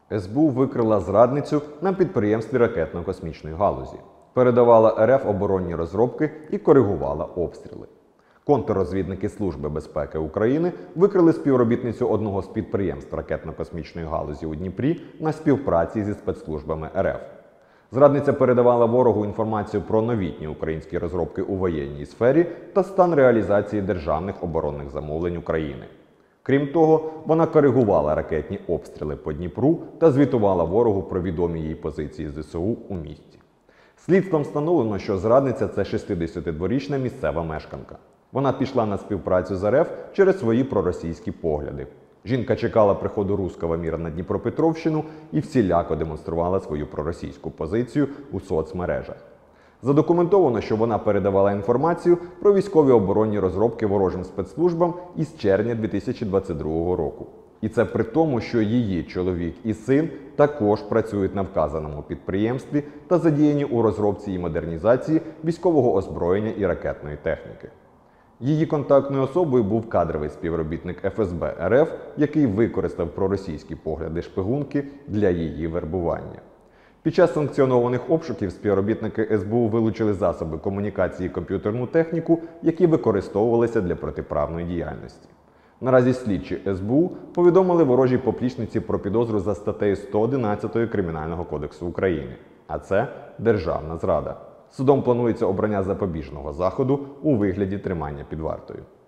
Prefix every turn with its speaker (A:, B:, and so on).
A: СБУ викрила зрадницю на підприємстві ракетно-космічної галузі, передавала РФ оборонні розробки і коригувала обстріли. Контррозвідники Служби безпеки України викрили співробітницю одного з підприємств ракетно-космічної галузі у Дніпрі на співпраці зі спецслужбами РФ. Зрадниця передавала ворогу інформацію про новітні українські розробки у воєнній сфері та стан реалізації державних оборонних замовлень України. Крім того, вона коригувала ракетні обстріли по Дніпру та звітувала ворогу про відомі їй позиції ЗСУ у місті. Слідством встановлено, що зрадниця – це 62-річна місцева мешканка. Вона пішла на співпрацю з РФ через свої проросійські погляди. Жінка чекала приходу руського міра на Дніпропетровщину і всіляко демонструвала свою проросійську позицію у соцмережах. Задокументовано, що вона передавала інформацію про військові оборонні розробки ворожим спецслужбам із червня 2022 року. І це при тому, що її чоловік і син також працюють на вказаному підприємстві та задіяні у розробці і модернізації військового озброєння і ракетної техніки. Її контактною особою був кадровий співробітник ФСБ РФ, який використав проросійські погляди шпигунки для її вербування. Під час санкціонованих обшуків співробітники СБУ вилучили засоби комунікації і комп'ютерну техніку, які використовувалися для протиправної діяльності. Наразі слідчі СБУ повідомили ворожій поплічниці про підозру за статтею 111 Кримінального кодексу України, а це державна зрада. Судом планується обрання запобіжного заходу у вигляді тримання під вартою.